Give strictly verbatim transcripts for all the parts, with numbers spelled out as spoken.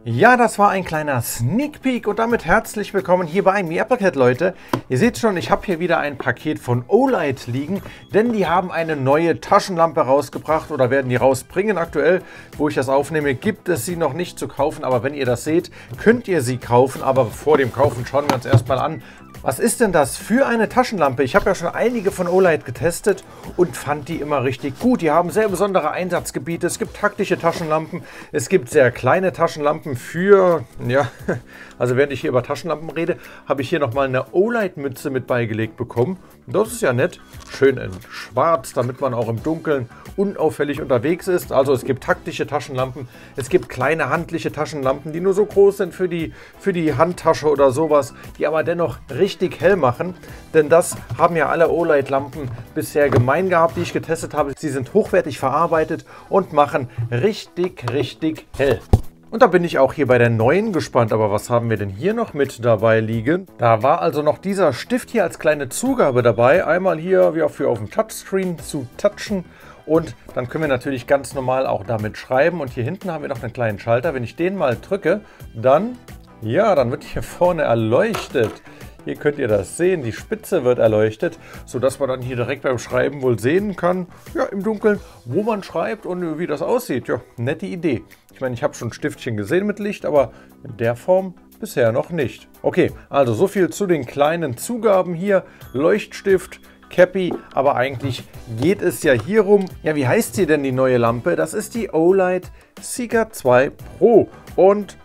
Ja, das war ein kleiner Sneak Peek und damit herzlich willkommen hier bei MeAppleCat, Leute. Ihr seht schon, ich habe hier wieder ein Paket von Olight liegen, denn die haben eine neue Taschenlampe rausgebracht oder werden die rausbringen. Aktuell, wo ich das aufnehme, gibt es sie noch nicht zu kaufen, aber wenn ihr das seht, könnt ihr sie kaufen. Aber vor dem Kaufen schauen wir uns erstmal an, was ist denn das für eine Taschenlampe? Ich habe ja schon einige von Olight getestet und fand die immer richtig gut. Die haben sehr besondere Einsatzgebiete. Es gibt taktische Taschenlampen, es gibt sehr kleine Taschenlampen für, ja, also während ich hier über Taschenlampen rede, habe ich hier nochmal eine Olight-Mütze mit beigelegt bekommen. Das ist ja nett, schön in schwarz, damit man auch im Dunkeln unauffällig unterwegs ist. Also es gibt taktische Taschenlampen, es gibt kleine handliche Taschenlampen, die nur so groß sind für die, für die Handtasche oder sowas, die aber dennoch richtig hell machen. Denn das haben ja alle Olight-Lampen bisher gemein gehabt, die ich getestet habe. Sie sind hochwertig verarbeitet und machen richtig, richtig hell. Und da bin ich auch hier bei der neuen gespannt. Aber was haben wir denn hier noch mit dabei liegen? Da war also noch dieser Stift hier als kleine Zugabe dabei. Einmal hier wie auch für auf dem Touchscreen zu touchen. Und dann können wir natürlich ganz normal auch damit schreiben. Und hier hinten haben wir noch einen kleinen Schalter. Wenn ich den mal drücke, dann, ja, dann wird hier vorne erleuchtet. Hier könnt ihr das sehen, die Spitze wird erleuchtet, sodass man dann hier direkt beim Schreiben wohl sehen kann, ja, im Dunkeln, wo man schreibt und wie das aussieht. Ja, nette Idee. Ich meine, ich habe schon Stiftchen gesehen mit Licht, aber in der Form bisher noch nicht. Okay, also so viel zu den kleinen Zugaben hier. Leuchtstift, Cappy, aber eigentlich geht es ja hierum. Ja, wie heißt sie denn, die neue Lampe? Das ist die Olight Seeker zwei Pro und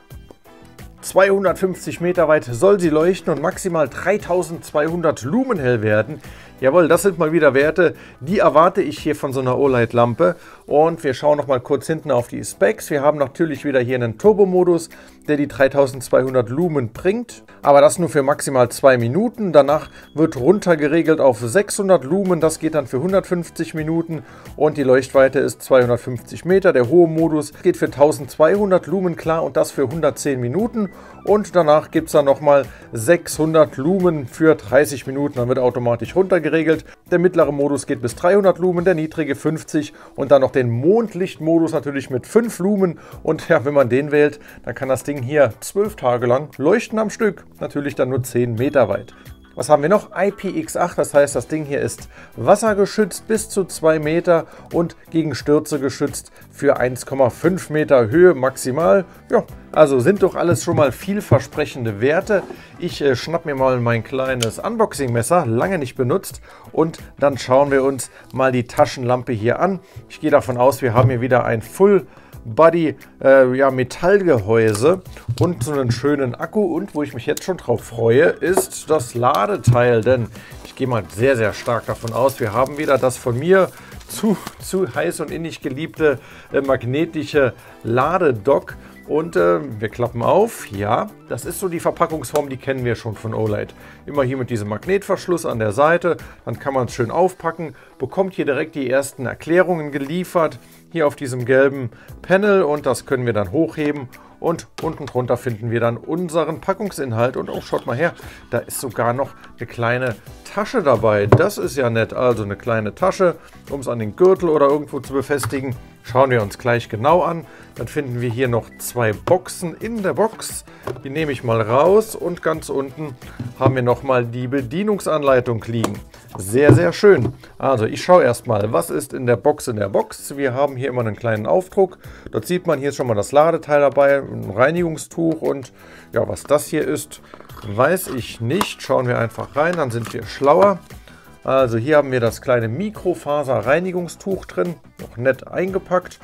zweihundertfünfzig Meter weit soll sie leuchten und maximal dreitausendzweihundert Lumen hell werden. Jawohl, das sind mal wieder Werte, die erwarte ich hier von so einer Olight-Lampe. Und wir schauen noch mal kurz hinten auf die Specs. Wir haben natürlich wieder hier einen Turbo-Modus, der die dreitausendzweihundert Lumen bringt. Aber das nur für maximal zwei Minuten. Danach wird runter geregelt auf sechshundert Lumen. Das geht dann für hundertfünfzig Minuten. Und die Leuchtweite ist zweihundertfünfzig Meter. Der hohe Modus geht für eintausendzweihundert Lumen klar und das für hundertzehn Minuten. Und danach gibt es dann nochmal sechshundert Lumen für dreißig Minuten. Dann wird automatisch runtergeregelt. Der mittlere Modus geht bis dreihundert Lumen, der niedrige fünfzig und dann noch den Mondlichtmodus natürlich mit fünf Lumen. Und ja, wenn man den wählt, dann kann das Ding hier zwölf Tage lang leuchten am Stück. Natürlich dann nur zehn Meter weit. Was haben wir noch? I P X acht, das heißt, das Ding hier ist wassergeschützt bis zu zwei Meter und gegen Stürze geschützt für eins Komma fünf Meter Höhe maximal. Ja, also sind doch alles schon mal vielversprechende Werte. Ich äh, schnapp mir mal mein kleines Unboxing-Messer, lange nicht benutzt, und dann schauen wir uns mal die Taschenlampe hier an. Ich gehe davon aus, wir haben hier wieder ein Full Body äh, ja, Metallgehäuse und so einen schönen Akku. Und wo ich mich jetzt schon drauf freue, ist das Ladeteil, denn ich gehe mal sehr, sehr stark davon aus, wir haben wieder das von mir zu, zu heiß und innig geliebte äh, magnetische Ladedock. Und äh, wir klappen auf. Ja, das ist so die Verpackungsform, die kennen wir schon von Olight. Immer hier mit diesem Magnetverschluss an der Seite. Dann kann man es schön aufpacken. Bekommt hier direkt die ersten Erklärungen geliefert. Hier auf diesem gelben Panel. Und das können wir dann hochheben. Und unten drunter finden wir dann unseren Packungsinhalt. Und oh, schaut mal her, da ist sogar noch eine kleine Tasche dabei. Das ist ja nett. Also eine kleine Tasche, um es an den Gürtel oder irgendwo zu befestigen. Schauen wir uns gleich genau an. Dann finden wir hier noch zwei Boxen in der Box. Die nehme ich mal raus und ganz unten haben wir nochmal die Bedienungsanleitung liegen. Sehr, sehr schön. Also ich schaue erstmal, was ist in der Box in der Box. Wir haben hier immer einen kleinen Aufdruck. Dort sieht man, hier ist schon mal das Ladeteil dabei, ein Reinigungstuch und ja, was das hier ist, weiß ich nicht. Schauen wir einfach rein, dann sind wir schlauer. Also hier haben wir das kleine Mikrofaser-Reinigungstuch drin, noch nett eingepackt,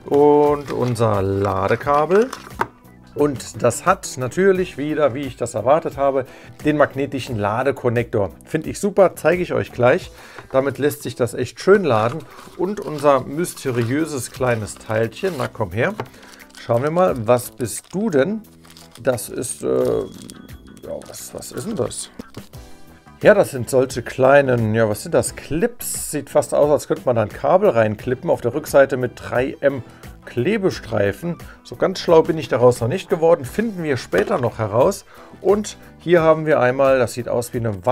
und unser Ladekabel. Und das hat natürlich wieder, wie ich das erwartet habe, den magnetischen Ladekonnektor. Finde ich super, zeige ich euch gleich. Damit lässt sich das echt schön laden. Und unser mysteriöses kleines Teilchen, na komm her, schauen wir mal, was bist du denn? Das ist, äh, ja, was, was ist denn das? Ja, das sind solche kleinen, ja, was sind das? Clips. Sieht fast aus, als könnte man da ein Kabel reinklippen. Auf der Rückseite mit drei M Klebestreifen. So ganz schlau bin ich daraus noch nicht geworden. Finden wir später noch heraus. Und hier haben wir einmal, das sieht aus wie eine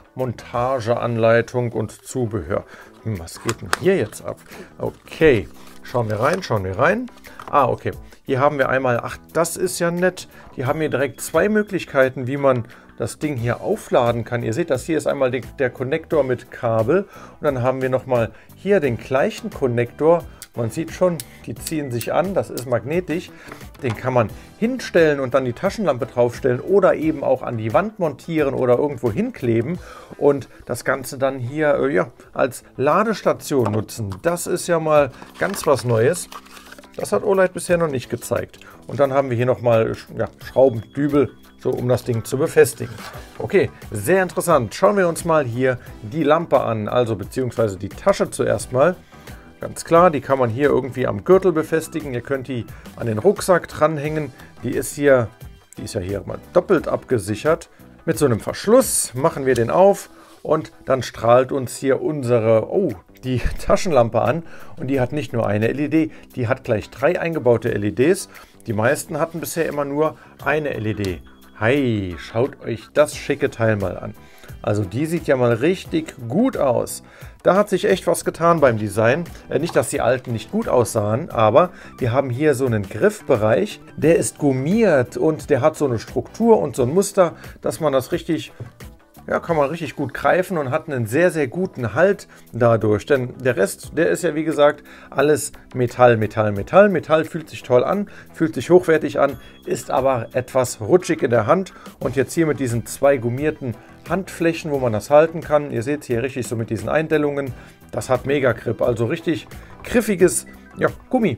Wandmontageanleitung und Zubehör. Hm, was geht denn hier jetzt ab? Okay, schauen wir rein, schauen wir rein. Ah, okay. Hier haben wir einmal, ach, das ist ja nett. Die haben hier direkt zwei Möglichkeiten, wie man das Ding hier aufladen kann. Ihr seht, das hier ist einmal die, der Konnektor mit Kabel. Und dann haben wir nochmal hier den gleichen Konnektor. Man sieht schon, die ziehen sich an, das ist magnetisch. Den kann man hinstellen und dann die Taschenlampe draufstellen oder eben auch an die Wand montieren oder irgendwo hinkleben und das Ganze dann hier äh, ja, als Ladestation nutzen. Das ist ja mal ganz was Neues. Das hat Olight bisher noch nicht gezeigt. Und dann haben wir hier nochmal ja, Schraubendübel, so um das Ding zu befestigen. Okay, sehr interessant. Schauen wir uns mal hier die Lampe an, also beziehungsweise die Tasche zuerst mal. Ganz klar, die kann man hier irgendwie am Gürtel befestigen. Ihr könnt die an den Rucksack dranhängen. Die ist hier, die ist ja hier mal doppelt abgesichert. Mit so einem Verschluss machen wir den auf und dann strahlt uns hier unsere, oh, die Taschenlampe an. Und die hat nicht nur eine L E D, die hat gleich drei eingebaute L E Ds. Die meisten hatten bisher immer nur eine L E D. Hi, schaut euch das schicke Teil mal an. Also die sieht ja mal richtig gut aus. Da hat sich echt was getan beim Design. Äh, nicht, dass die alten nicht gut aussahen, aber wir haben hier so einen Griffbereich. Der ist gummiert und der hat so eine Struktur und so ein Muster, dass man das richtig, ja, kann man richtig gut greifen und hat einen sehr, sehr guten Halt dadurch. Denn der Rest, der ist ja wie gesagt alles Metall, Metall, Metall. Metall fühlt sich toll an, fühlt sich hochwertig an, ist aber etwas rutschig in der Hand. Und jetzt hier mit diesen zwei gummierten Handflächen, wo man das halten kann. Ihr seht hier richtig so mit diesen Eindellungen. Das hat mega Grip, also richtig griffiges ja, Gummi.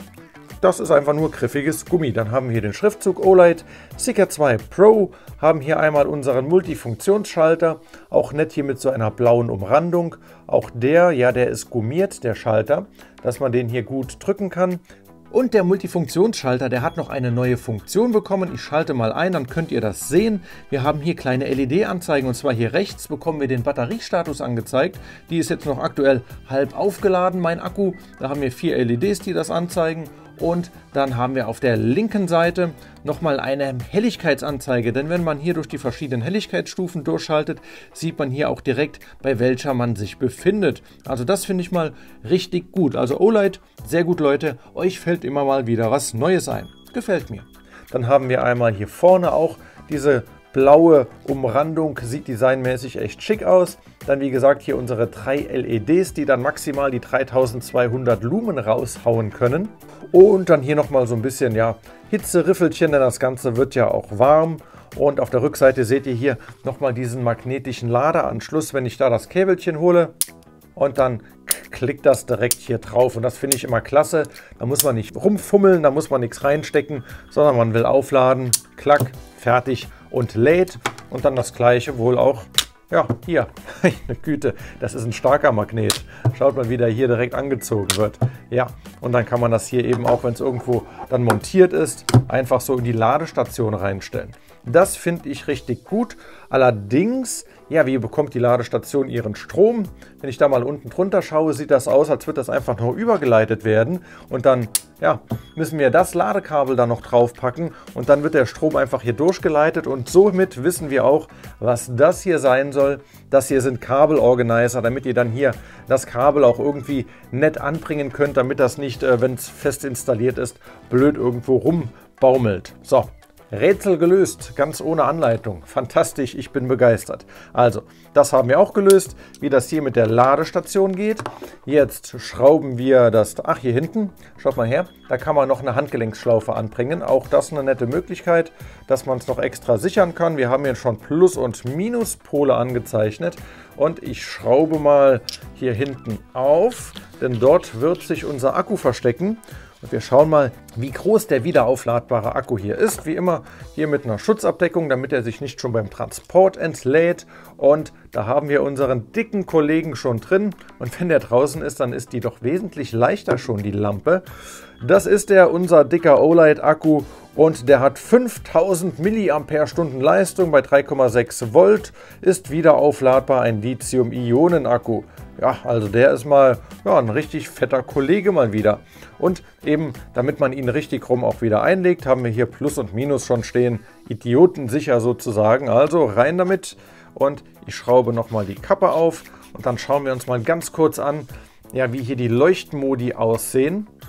Das ist einfach nur griffiges Gummi. Dann haben wir hier den Schriftzug Olight Seeker zwei Pro, haben hier einmal unseren Multifunktionsschalter, auch nett hier mit so einer blauen Umrandung. Auch der, ja, der ist gummiert, der Schalter, dass man den hier gut drücken kann. Und der Multifunktionsschalter, der hat noch eine neue Funktion bekommen. Ich schalte mal ein, dann könnt ihr das sehen. Wir haben hier kleine L E D-Anzeigen und zwar hier rechts bekommen wir den Batteriestatus angezeigt. Die ist jetzt noch aktuell halb aufgeladen, mein Akku. Da haben wir vier L E Ds, die das anzeigen. Und dann haben wir auf der linken Seite nochmal eine Helligkeitsanzeige, denn wenn man hier durch die verschiedenen Helligkeitsstufen durchschaltet, sieht man hier auch direkt, bei welcher man sich befindet. Also das finde ich mal richtig gut. Also Olight, sehr gut Leute, euch fällt immer mal wieder was Neues ein. Gefällt mir. Dann haben wir einmal hier vorne auch diese blaue Umrandung, sieht designmäßig echt schick aus. Dann wie gesagt hier unsere drei L E Ds, die dann maximal die dreitausendzweihundert Lumen raushauen können. Und dann hier nochmal so ein bisschen ja, Hitzeriffelchen, denn das Ganze wird ja auch warm. Und auf der Rückseite seht ihr hier nochmal diesen magnetischen Ladeanschluss, wenn ich da das Käbelchen hole. Und dann klickt das direkt hier drauf und das finde ich immer klasse. Da muss man nicht rumfummeln, da muss man nichts reinstecken, sondern man will aufladen, klack, fertig und lädt. Und dann das gleiche wohl auch, ja, hier, eine Güte, das ist ein starker Magnet. Schaut mal, wie der hier direkt angezogen wird. Ja, und dann kann man das hier eben auch, wenn es irgendwo dann montiert ist, einfach so in die Ladestation reinstellen. Das finde ich richtig gut. Allerdings, ja, wie bekommt die Ladestation ihren Strom? Wenn ich da mal unten drunter schaue, sieht das aus, als würde das einfach nur übergeleitet werden. Und dann, ja, müssen wir das Ladekabel da noch drauf packen. Und dann wird der Strom einfach hier durchgeleitet. Und somit wissen wir auch, was das hier sein soll. Das hier sind Kabelorganizer, damit ihr dann hier das Kabel auch irgendwie nett anbringen könnt, damit das nicht, äh, wenn es fest installiert ist, blöd irgendwo rumbaumelt. So. Rätsel gelöst, ganz ohne Anleitung. Fantastisch, ich bin begeistert. Also, das haben wir auch gelöst, wie das hier mit der Ladestation geht. Jetzt schrauben wir das, ach hier hinten, schaut mal her, da kann man noch eine Handgelenksschlaufe anbringen. Auch das eine nette Möglichkeit, dass man es noch extra sichern kann. Wir haben hier schon Plus- und Minuspole angezeichnet. Und ich schraube mal hier hinten auf, denn dort wird sich unser Akku verstecken. Und wir schauen mal, wie groß der wiederaufladbare Akku hier ist. Wie immer hier mit einer Schutzabdeckung, damit er sich nicht schon beim Transport entlädt. Und da haben wir unseren dicken Kollegen schon drin. Und wenn der draußen ist, dann ist die doch wesentlich leichter schon, die Lampe. Das ist der, unser dicker Olight-Akku. Und der hat fünftausend Milliampere-Stunden Leistung bei drei Komma sechs Volt. Ist wiederaufladbar, ein Lithium-Ionen-Akku. Ja, also der ist mal ja, ein richtig fetter Kollege mal wieder. Und eben, damit man ihn richtig rum auch wieder einlegt, haben wir hier Plus und Minus schon stehen. Idiotensicher sozusagen. Also rein damit. Und ich schraube nochmal die Kappe auf. Und dann schauen wir uns mal ganz kurz an, ja, wie hier die Leuchtmodi aussehen.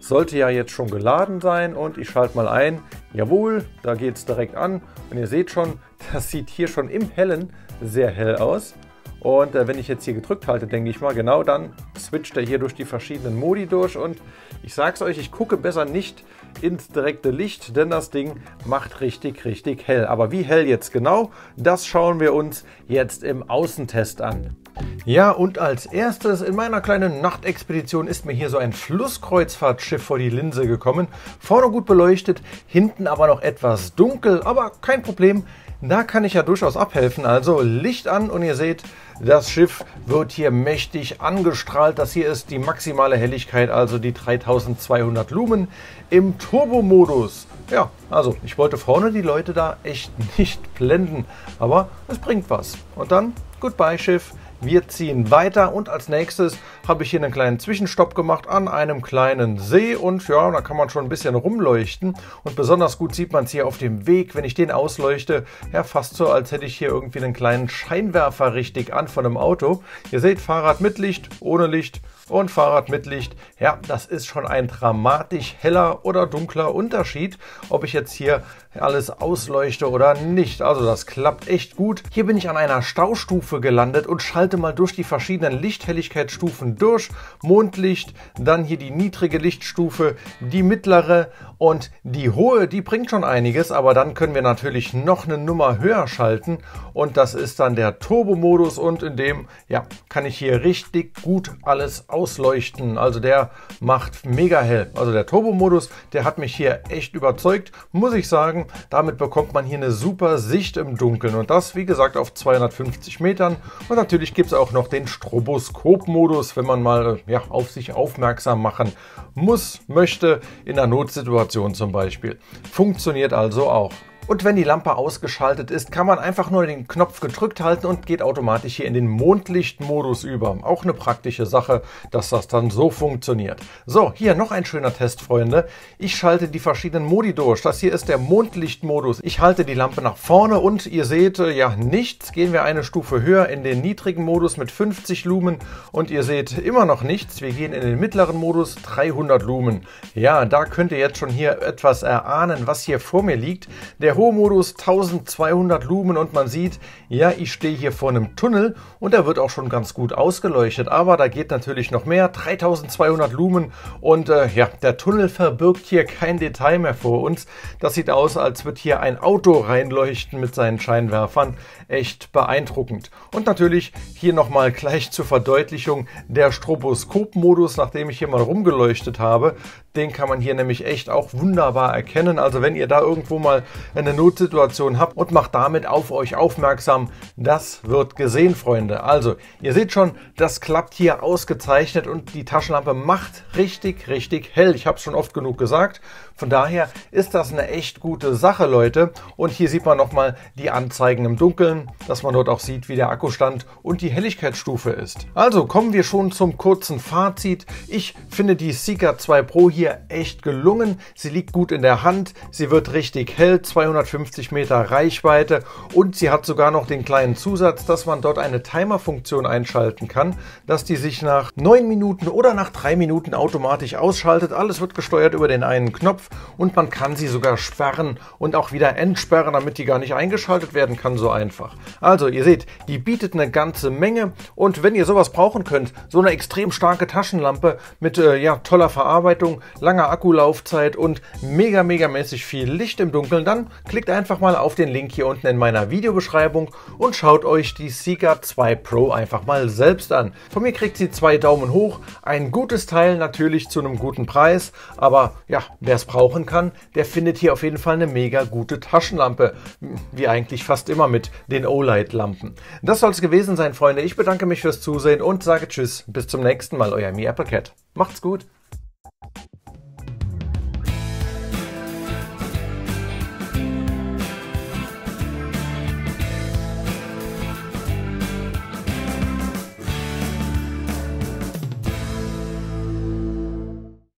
sollte ja jetzt schon geladen sein und ich schalte mal ein. Jawohl, da geht es direkt an und ihr seht schon, das sieht hier schon im Hellen sehr hell aus. Und äh, wenn ich jetzt hier gedrückt halte, denke ich mal, genau dann switcht er hier durch die verschiedenen Modi durch. Und ich sage es euch, ich gucke besser nicht ins direkte Licht, denn das Ding macht richtig, richtig hell. Aber wie hell jetzt genau, das schauen wir uns jetzt im Außentest an. Ja, und als erstes in meiner kleinen Nachtexpedition ist mir hier so ein Flusskreuzfahrtschiff vor die Linse gekommen. Vorne gut beleuchtet, hinten aber noch etwas dunkel, aber kein Problem. Da kann ich ja durchaus abhelfen. Also Licht an und ihr seht, das Schiff wird hier mächtig angestrahlt. Das hier ist die maximale Helligkeit, also die dreitausendzweihundert Lumen im Turbo-Modus. Ja, also ich wollte vorne die Leute da echt nicht blenden, aber es bringt was. Und dann, goodbye Schiff. Wir ziehen weiter und als nächstes habe ich hier einen kleinen Zwischenstopp gemacht an einem kleinen See und ja, da kann man schon ein bisschen rumleuchten und besonders gut sieht man es hier auf dem Weg, wenn ich den ausleuchte, ja fast so, als hätte ich hier irgendwie einen kleinen Scheinwerfer richtig an von einem Auto. Ihr seht Fahrrad mit Licht, ohne Licht und Fahrrad mit Licht. Ja, das ist schon ein dramatisch heller oder dunkler Unterschied, ob ich jetzt hier alles ausleuchte oder nicht. Also das klappt echt gut. Hier bin ich an einer Staustufe gelandet und schalte mal durch die verschiedenen Lichthelligkeitsstufen durch. Mondlicht, dann hier die niedrige Lichtstufe, die mittlere und die hohe, die bringt schon einiges, aber dann können wir natürlich noch eine Nummer höher schalten und das ist dann der Turbo-Modus und in dem ja, kann ich hier richtig gut alles ausleuchten. Also der macht mega hell. Also der Turbo-Modus, der hat mich hier echt überzeugt, muss ich sagen. Damit bekommt man hier eine super Sicht im Dunkeln und das, wie gesagt, auf zweihundertfünfzig Metern. Und natürlich gibt es auch noch den Stroboskop-Modus, wenn man mal ja, auf sich aufmerksam machen muss, möchte, in einer Notsituation zum Beispiel. Funktioniert also auch. Und wenn die Lampe ausgeschaltet ist, kann man einfach nur den Knopf gedrückt halten und geht automatisch hier in den Mondlichtmodus über. Auch eine praktische Sache, dass das dann so funktioniert. So, hier noch ein schöner Test, Freunde. Ich schalte die verschiedenen Modi durch. Das hier ist der Mondlichtmodus. Ich halte die Lampe nach vorne und ihr seht, ja, nichts. Gehen wir eine Stufe höher in den niedrigen Modus mit fünfzig Lumen und ihr seht immer noch nichts. Wir gehen in den mittleren Modus, dreihundert Lumen. Ja, da könnt ihr jetzt schon hier etwas erahnen, was hier vor mir liegt. Der Hohe-Modus eintausendzweihundert Lumen und man sieht, ja, ich stehe hier vor einem Tunnel und der wird auch schon ganz gut ausgeleuchtet, aber da geht natürlich noch mehr, dreitausendzweihundert Lumen und äh, ja, der Tunnel verbirgt hier kein Detail mehr vor uns. Das sieht aus, als würde hier ein Auto reinleuchten mit seinen Scheinwerfern. Echt beeindruckend. Und natürlich hier nochmal gleich zur Verdeutlichung der Stroboskop-Modus, nachdem ich hier mal rumgeleuchtet habe. Den kann man hier nämlich echt auch wunderbar erkennen. Also wenn ihr da irgendwo mal eine Notsituation habt und macht damit auf euch aufmerksam, das wird gesehen, Freunde. Also ihr seht schon, das klappt hier ausgezeichnet und die Taschenlampe macht richtig, richtig hell. Ich habe es schon oft genug gesagt. Von daher ist das eine echt gute Sache, Leute. Und hier sieht man nochmal die Anzeigen im Dunkeln, dass man dort auch sieht, wie der Akkustand und die Helligkeitsstufe ist. Also kommen wir schon zum kurzen Fazit. Ich finde die Seeker zwei Pro hier echt gelungen. Sie liegt gut in der Hand, sie wird richtig hell, zweihundertfünfzig Meter Reichweite und sie hat sogar noch den kleinen Zusatz, dass man dort eine Timer-Funktion einschalten kann, dass die sich nach neun Minuten oder nach drei Minuten automatisch ausschaltet. Alles wird gesteuert über den einen Knopf und man kann sie sogar sperren und auch wieder entsperren, damit die gar nicht eingeschaltet werden kann, so einfach. Also ihr seht, die bietet eine ganze Menge und wenn ihr sowas brauchen könnt, so eine extrem starke Taschenlampe mit äh, ja, toller Verarbeitung, langer Akkulaufzeit und mega, mega mäßig viel Licht im Dunkeln, dann klickt einfach mal auf den Link hier unten in meiner Videobeschreibung und schaut euch die Seeker zwei Pro einfach mal selbst an. Von mir kriegt sie zwei Daumen hoch, ein gutes Teil natürlich zu einem guten Preis, aber ja, wer es brauchen kann, der findet hier auf jeden Fall eine mega gute Taschenlampe, wie eigentlich fast immer mit den Olight-Lampen. Das soll es gewesen sein, Freunde. Ich bedanke mich fürs Zusehen und sage Tschüss, bis zum nächsten Mal, euer MiAppleCat. Macht's gut!